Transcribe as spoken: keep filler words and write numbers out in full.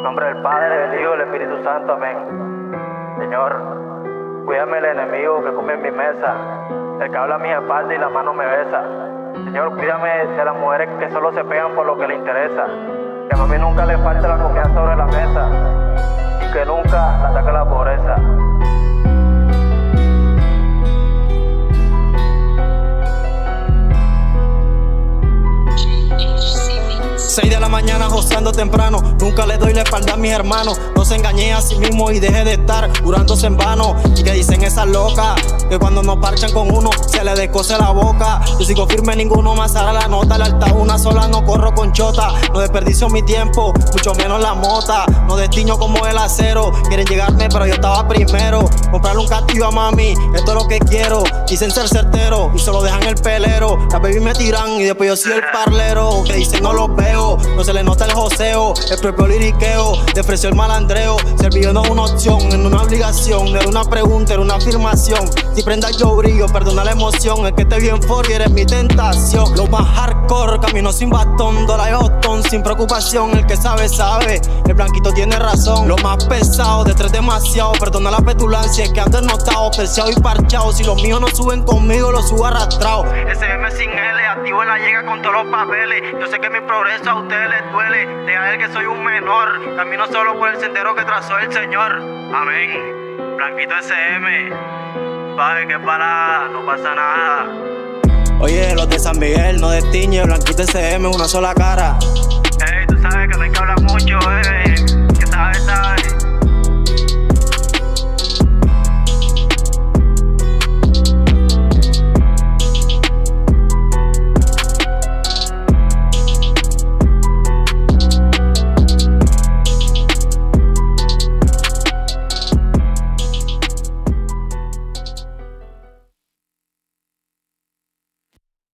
En nombre del Padre, del Hijo y del Espíritu Santo, amén. Señor, cuídame el enemigo que come en mi mesa, el que habla a mi espalda y la mano me besa. Señor, cuídame de las mujeres que solo se pegan por lo que les interesa, que a mami nunca le falte la comida sobre la mesa y que nunca la ataque la pobreza. Seis de la mañana joseando temprano, nunca le doy la espalda a mis hermanos. No se engañe a sí mismo y deje de estar jurándose en vano. Y que dicen esas locas, que cuando nos parchan con uno se le descose la boca. Yo sigo firme, ninguno más hará la nota. La alta una sola, no corro con chota. No desperdicio mi tiempo, mucho menos la mota. No destiño como el acero, quieren llegarme pero yo estaba primero. Comprarle un castillo a mami, esto es lo que quiero. Dicen ser certero y solo dejan el pelero. Las baby me tiran y después yo soy el parlero. Que dicen no los veo, no se le nota el joseo, el propio liriqueo, le ofreció el malandreo. Servió no es una opción, en una obligación, era una pregunta, era una afirmación. Si prendas yo brillo, perdona la emoción, es que te bien for y eres mi tentación. Lo más hardcore, camino sin bastón, dola y botón, sin preocupación, el que sabe, sabe, el blanquito tiene razón. Lo más pesado, de tres demasiado, perdona la petulancia, es que antes no estaba terciado y parchado. Si los míos no suben conmigo, los subo arrastrado. S M sin L, activo en la llega con todos los papeles. Yo sé que mi progreso a ustedes les duele, deja ver que soy un menor, camino solo por el sendero que trazó el Señor. Amén. Blanquito S M, baje que para, no pasa nada. Oye, los de San Miguel no destiñe, Blanquito S M, una sola cara.